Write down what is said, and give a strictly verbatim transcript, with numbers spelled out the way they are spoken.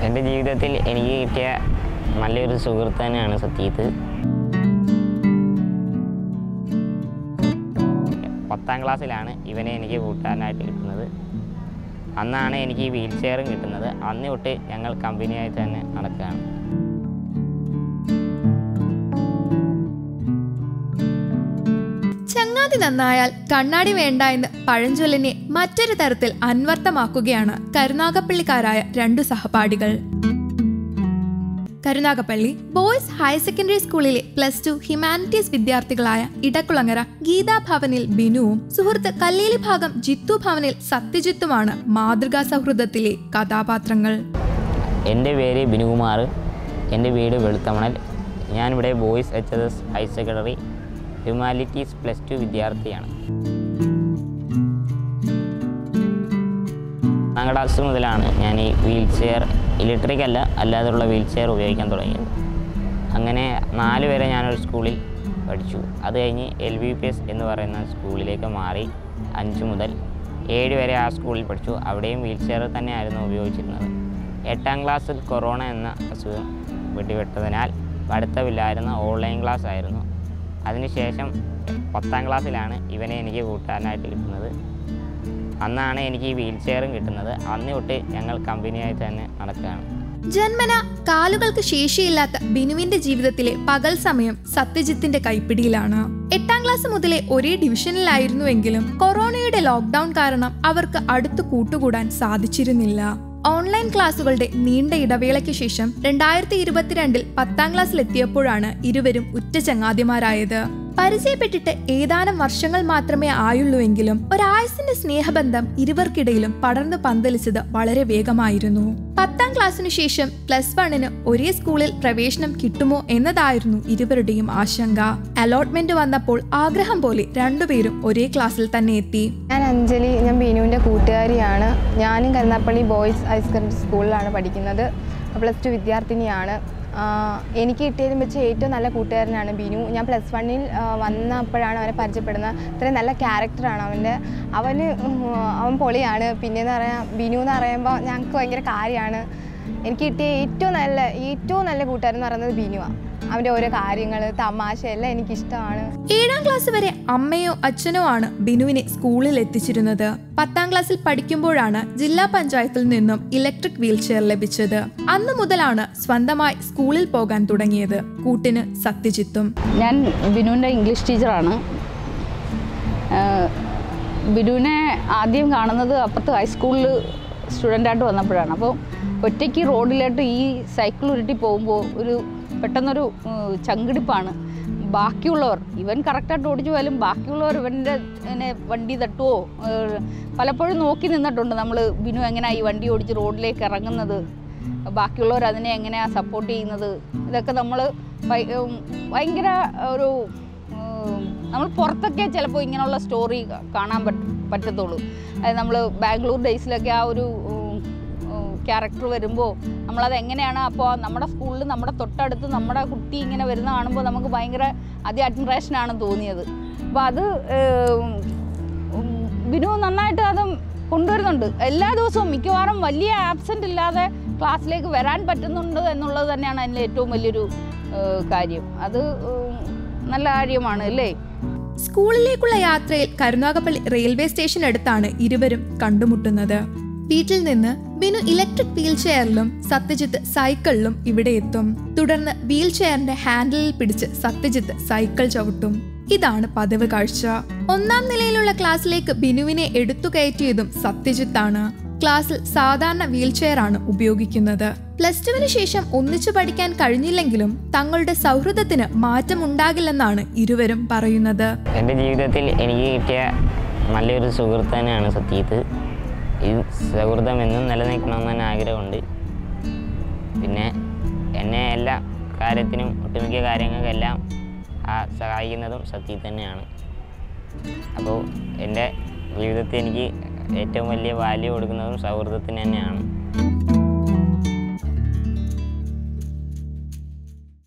എൻ്റെ ജീവിതത്തിൽ എനിക്ക് കിട്ടിയ നല്ലൊരു സുഹൃത്ത് തന്നെയാണ് സത്യജിത്ത്. പത്താം ക്ലാസ്സിലാണ് ഇവനെ എനിക്ക് കൂട്ടുകാരനായിട്ട് കിട്ടുന്നത്. അന്നാണ് എനിക്ക് ഈ വീൽ ചെയറും കിട്ടുന്നത്. അന്ന് തൊട്ട് ഞങ്ങൾ കമ്പനിയായിട്ട് തന്നെ നടക്കുകയാണ്. ചങ്ങാതി നന്നായാൽ കണ്ണാടി വേണ്ട എന്ന് പഴഞ്ചൊല്ലിനെ മറ്റൊരു തരത്തിൽ അന്വർത്ഥമാക്കുകയാണ് കരുനാഗപ്പള്ളിക്കാരായ രണ്ടു സഹപാഠികൾ. കരുനാഗപ്പള്ളി ബോയ്സ് ഹയർ സെക്കൻഡറി സ്കൂളിലെ പ്ലസ് ടു ഹ്യൂമാനിറ്റീസ് വിദ്യാർത്ഥികളായ ഇടക്കുളങ്ങര ഗീതാ ഭവനിൽ ബിനുവും സുഹൃത്ത് കല്ലേലി ഭാഗം ജിത്തു ഭവനിൽ സത്യജിത്തുമാണ് മാതൃകാ സൗഹൃദത്തിലെ കഥാപാത്രങ്ങൾ. എൻ്റെ പേര് ബിനുകുമാർ. എൻ്റെ വീട് വെളുത്തമണൽ. ഞാനിവിടെ boys H S S higher secondary humanities plus two വിദ്യാർത്ഥിയാണ്. ഒന്നാം ക്ലാസ് മുതലാണ് ഞാൻ ഈ വീൽ ചെയർ, ഇലക്ട്രിക് അല്ല അല്ലാതെയുള്ള വീൽ ചെയർ ഉപയോഗിക്കാൻ തുടങ്ങിയത്. അങ്ങനെ നാല് വരെ ഞാനൊരു സ്കൂളിൽ പഠിച്ചു. അത് കഴിഞ്ഞ് എൽ വി പി എസ് എന്ന് പറയുന്ന സ്കൂളിലേക്ക് മാറി അഞ്ച് മുതൽ ഏഴ് വരെ ആ സ്കൂളിൽ പഠിച്ചു. അവിടെയും വീൽ ചെയർ തന്നെയായിരുന്നു ഉപയോഗിച്ചിരുന്നത്. എട്ടാം ക്ലാസ്സിൽ കൊറോണ എന്ന അസുഖം വെടിവെട്ടതിനാൽ പഠിത്തമില്ലായിരുന്ന ഓൺലൈൻ ക്ലാസ് ആയിരുന്നു. അതിനുശേഷം പത്താം ക്ലാസ്സിലാണ് ഇവനെ എനിക്ക് കൂട്ടുകാരനായിട്ട് കിട്ടുന്നത്. അന്നാണ് എനിക്ക് ഈ വീൽ ചെയറും കിട്ടുന്നത്. അന്ന് തൊട്ട് ഞങ്ങൾ കമ്പനിയായിട്ട് തന്നെ നടക്കുകയാണ്. ജന്മന കാലുകൾക്ക് ശേഷിയില്ലാത്ത ബിനുവിന്റെ ജീവിതത്തിലെ പകൽ സമയം സത്യജിത്തിന്റെ കൈപ്പിടിയിലാണ്. എട്ടാം ക്ലാസ് മുതലേ ഒരേ ഡിവിഷനിലായിരുന്നുവെങ്കിലും കൊറോണയുടെ ലോക്ക്ഡൌൺ കാരണം അവർക്ക് അടുത്ത് കൂട്ടുകൂടാൻ സാധിച്ചിരുന്നില്ല. ഓൺലൈൻ ക്ലാസുകളുടെ നീണ്ട ഇടവേളയ്ക്ക് ശേഷം രണ്ടായിരത്തി ഇരുപത്തിരണ്ടിൽ പത്താം ക്ലാസ്സിലെത്തിയപ്പോഴാണ് ഇരുവരും ഉറ്റ ചങ്ങാതിമാരായത്. പരിചയപ്പെട്ടിട്ട് ഏതാനും വർഷങ്ങൾ മാത്രമേ ആയുള്ളൂവെങ്കിലും ഒരാഴ്ചന്റെ സ്നേഹബന്ധം ഇരുവർക്കിടയിലും പടർന്നു പന്തലിച്ചത് വളരെ വേഗമായിരുന്നു. പത്താം ക്ലാസ്സിനു ശേഷം പ്ലസ് വണ്ണിന് ഒരേ സ്കൂളിൽ പ്രവേശനം കിട്ടുമോ എന്നതായിരുന്നു ഇരുവരുടെയും ആശങ്ക. അലോട്ട്മെന്റ് വന്നപ്പോൾ ആഗ്രഹം പോലെ രണ്ടുപേരും ഒരേ ക്ലാസ്സിൽ തന്നെ എത്തി. ഞാൻ അഞ്ജലി, ഞാൻ ബിനുവിൻ്റെ കൂട്ടുകാരിയാണ്. ഞാനും കരുനാഗപ്പള്ളി ബോയ്സ് ഹയർ സെക്കൻഡറി സ്കൂളിലാണ് പഠിക്കുന്നത്. പ്ലസ് ടു വിദ്യാർത്ഥിനിയാണ്. എനിക്ക് കിട്ടിയതിൽ വെച്ച് ഏറ്റവും നല്ല കൂട്ടുകാരനാണ് ബിനു. ഞാൻ പ്ലസ് വണ്ണിൽ വന്നപ്പോഴാണ് അവനെ പരിചയപ്പെടുന്നത്. ഇത്രയും നല്ല ക്യാരക്ടറാണ് അവൻ്റെ. അവന് അവൻ പൊളിയാണ്. പിന്നെയെന്ന് പറയാം, ബിനു എന്ന് പറയുമ്പോൾ ഞങ്ങൾക്ക് ഭയങ്കര കാര്യമാണ്. എനിക്ക് കിട്ടിയ ഏറ്റവും നല്ല ഏറ്റവും നല്ല കൂട്ടുകാരൻ എന്ന് പറയുന്നത് ബിനുവാണ്. അവൻ്റെ ഓരോ കാര്യങ്ങൾ, തമാശ എല്ലാം എനിക്കിഷ്ടമാണ്. ഏഴാം ക്ലാസ് വരെ അമ്മയോ അച്ഛനോ ആണ് ബിനുവിനെ സ്കൂളിൽ എത്തിച്ചിരുന്നത്. പത്താം ക്ലാസ്സിൽ പഠിക്കുമ്പോഴാണ് ജില്ലാ പഞ്ചായത്തിൽ നിന്നും ഇലക്ട്രിക് വീൽ ചെയർ ലഭിച്ചത്. അന്നു മുതലാണ് സ്വന്തമായി സ്കൂളിൽ പോകാൻ തുടങ്ങിയത്. കൂട്ടിന് സത്യജിത്തും. ഞാൻ ബിനുവിൻ്റെ ഇംഗ്ലീഷ് ടീച്ചറാണ്. ബിനുവിനെ ആദ്യം കാണുന്നത് അപ്പുറത്ത് ഹൈസ്കൂളിൽ സ്റ്റുഡൻ്റായിട്ട് വന്നപ്പോഴാണ്. അപ്പോൾ ഒറ്റയ്ക്ക് റോഡിലോട്ട് ഈ സൈക്കിൾ ഉരുട്ടി പോകുമ്പോൾ ഒരു പെട്ടെന്നൊരു ചങ്കിടിപ്പാണ്. ബാക്കിയുള്ളവർ, ഇവൻ കറക്റ്റായിട്ട് ഓടിച്ചു പോയാലും ബാക്കിയുള്ളവർ ഇവൻ്റെ ഇങ്ങനെ വണ്ടി തട്ടുമോ പലപ്പോഴും നോക്കി നിന്നിട്ടുണ്ട് നമ്മൾ. ബിനു എങ്ങനെയാണ് ഈ വണ്ടി ഓടിച്ച് റോഡിലേക്ക് ഇറങ്ങുന്നത്, ബാക്കിയുള്ളവർ അതിനെ എങ്ങനെയാണ് സപ്പോർട്ട് ചെയ്യുന്നത്, ഇതൊക്കെ നമ്മൾ ഭയങ്കര ഒരു നമ്മൾ പുറത്തൊക്കെ ചിലപ്പോൾ ഇങ്ങനെയുള്ള സ്റ്റോറി കാണാൻ പറ്റ പറ്റത്തുള്ളൂ അതായത് നമ്മൾ ബാംഗ്ലൂർ ഡേയ്സിലൊക്കെ ആ ഒരു ക്യാരക്ടർ വരുമ്പോൾ നമ്മളത് എങ്ങനെയാണ്. അപ്പോൾ നമ്മുടെ സ്കൂളിൽ നമ്മുടെ തൊട്ടടുത്ത് നമ്മുടെ കുട്ടി ഇങ്ങനെ വരുന്ന കാണുമ്പോൾ നമുക്ക് ഭയങ്കര അതി അഡ്മിറേഷനാണ് തോന്നിയത്. അപ്പോൾ അത് ബിനു നന്നായിട്ട് അത് കൊണ്ടുവരുന്നുണ്ട്. എല്ലാ ദിവസവും മിക്കവാറും വലിയ ആബ്സെൻ്റ് ഇല്ലാതെ ക്ലാസ്സിലേക്ക് വരാൻ പറ്റുന്നുണ്ട് എന്നുള്ളത് തന്നെയാണ് അതിൻ്റെ ഏറ്റവും വലിയൊരു കാര്യം. അത് നല്ല കാര്യമാണ് അല്ലേ. സ്കൂളിലേക്കുള്ള യാത്രയിൽ കരുനാഗപ്പള്ളി റെയിൽവേ സ്റ്റേഷൻ അടുത്താണ് ഇരുവരും കണ്ടുമുട്ടുന്നത്. വീട്ടിൽ നിന്ന് ബിനു ഇലക്ട്രിക് വീൽ ചെയറിലും സത്യജിത്ത് സൈക്കിളിലും ഇവിടെ എത്തും. തുടർന്ന് വീൽ ചെയറിന്റെ ഹാൻഡിലിൽ പിടിച്ച് സത്യജിത്ത് സൈക്കിൾ ചവിട്ടും. ഇതാണ് പതിവ് കാഴ്ച. ഒന്നാം നിലയിലുള്ള ക്ലാസ്സിലേക്ക് ബിനുവിനെ എടുത്തു കയറ്റിയതും സത്യജിത്താണ്. ക്ലാസ്സിൽ സാധാരണ വീൽ ചെയർ ആണ് ഉപയോഗിക്കുന്നത്. പ്ലസ് ടുവിന് ശേഷം ഒന്നിച്ചു പഠിക്കാൻ കഴിഞ്ഞില്ലെങ്കിലും തങ്ങളുടെ സൗഹൃദത്തിന് മാറ്റമുണ്ടാകില്ലെന്നാണ് ഇരുവരും പറയുന്നത്. എൻ്റെ ജീവിതത്തിൽ എനിക്ക് കിട്ടിയ നല്ലൊരു സുഹൃത്ത് തന്നെയാണ് സത്യജിത്ത്. ഈ സൗഹൃദം എന്നും നിലനിൽക്കണമെന്ന് തന്നെ ആഗ്രഹമുണ്ട്. പിന്നെ എന്നെ എല്ലാ കാര്യത്തിനും ഒട്ടുമിക്ക കാര്യങ്ങൾക്കെല്ലാം സഹായിക്കുന്നതും സത്യജിത്ത് തന്നെയാണ്. അപ്പോൾ എൻ്റെ ജീവിതത്തിൽ എനിക്ക് ഏറ്റവും വലിയ വാല്യൂ കൊടുക്കുന്നതും സൗഹൃദത്തിന് തന്നെയാണ്.